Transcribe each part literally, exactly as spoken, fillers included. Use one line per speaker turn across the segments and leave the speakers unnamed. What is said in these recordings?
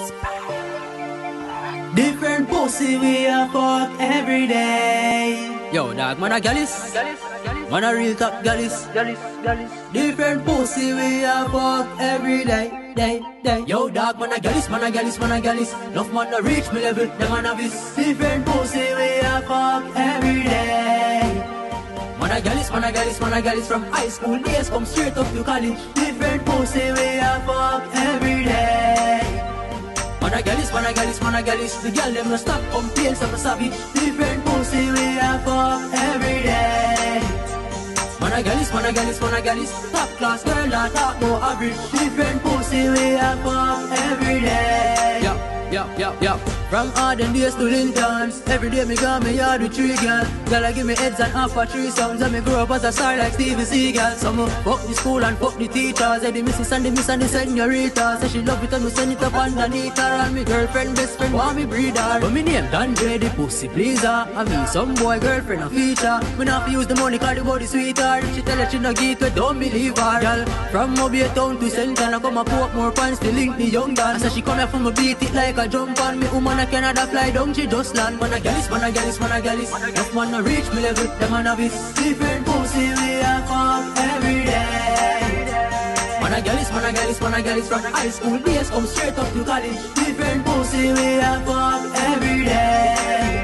Different pussy we a fuck every day.
Yo, dog, man a gallis, man a real top gallis.
Different pussy we a fuck every day, day, day.
Yo, dog, man a gallis, man a gallis, man a gallis. Enough man a reach me level, them man a this.
Different pussy we a fuck every day.
Man a gallis, man a gallis, man a gallis. From high school days come straight up to college.
Different pussy we a fuck every day.
Man a gallis, man a gallis, man a gallis. The girl them no stop complain, so me savage.
Different pussy we a fuck every day.
Man a gallis, man a gallis, man a gallis.
Top class girl not talk no average. Different pussy we a fuck every day.
Yeah, yeah, yeah, yeah.
From Arden days to Lintons, every day me go me yard with three girls. Girl I give me heads and half for three songs, and me grow up as a star like Steven Seagal. So me fuck the school and fuck the teachers, and the missus and the miss and the senorita. Say she love it and me send it up underneath her, and me girlfriend best friend want me breed her. But me name Dandre the pussy pleaser, and me some boy girlfriend a feature. Me not fi use the money cause the body sweeter. If she tell her she no get it, don't believe her. Girl from Mobile town to Central, I come a put more pants to link the young dance. And she come here from me beat it like a jump on me woman. I Canada fly down, she just land. Man a gallis, man a gallis, man a gallis. Enough man a reach me level, them man a this. Different pussy we a fuck every day.
Man a gallis, man a gallis, man a gallis. From
high school days come straight up to college. Different pussy we a fuck every day.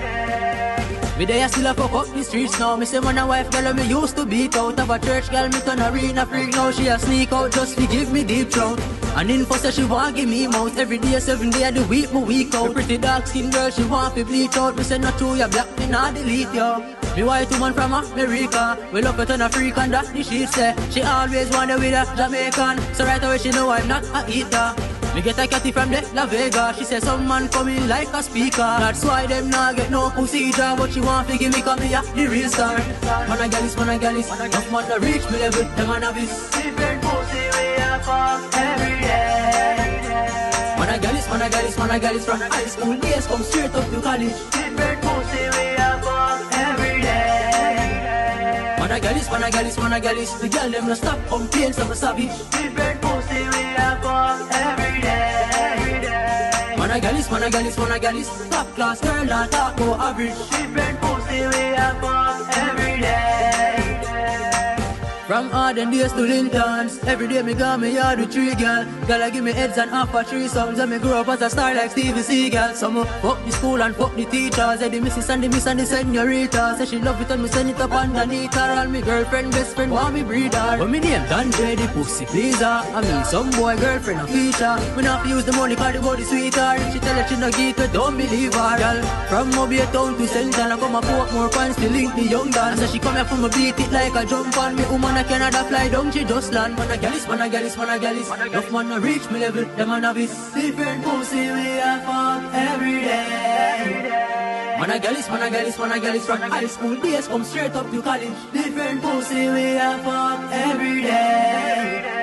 Me day I still a fuck up the streets now. Me say man a wife girl me used to beat out of a church girl. Me turn arena freak now. She a sneak out just to give me deep throat. And info say she want give me mouth every day, seven day of the week, me week out. Me pretty dark skin girl, she want to bleach out. Me say not true, you black, me not delete you. Me white woman from America, we love it on a freak and that the she say. She always wanna with a Jamaican, so right away she know I'm not a eater. Me get a catty from the La Vega. She say some man coming like a speaker. That's why them not get no pussy job, but she want to give me come here the real star. Man a gallis, man a gallis. Enough man to reach me level, them man a this. Different pussy we a fuck every day.
Man a gallis, man a gallis, man a gallis.
From high school days come straight up to college. Different pussy we a fuck every day.
Man a gallis, man a gallis, man a gallis.
The girl them no stop complain, so me savage. Different pussy we a fuck every day.
Man a gallis, man a gallis, man a gallis.
Top class girl not talk no average. Different pussy we a fuck every day. From Arden days to Lintons, every day me go me yard with three girls. Girl I give me heads and half for three songs, and me grow up as a star like Steven Seagal. So me fuck the school and fuck the teachers, and the missus and the miss and the senorita. Say she love it and me send it up underneath her, and me girlfriend best friend want me breed her. But me name Dandre the pussy pleaser, and me some boy girlfriend a feature. Me not fi use the money cause the body sweeter. If she tell her she no get it, don't believe her. Girl from Mobile town to Central, I come a put more pants to link the young dance. And she come here from me beat it like a jump on me woman. I Canada fly down, she just land. Man a gallis, man a gallis, man a gallis. Enough man a reach me level, them man a this. Different pussy we a fuck every day.
Man a gallis, man a gallis, man a gallis.
From high school days come straight up to college. Different pussy we a fuck every day.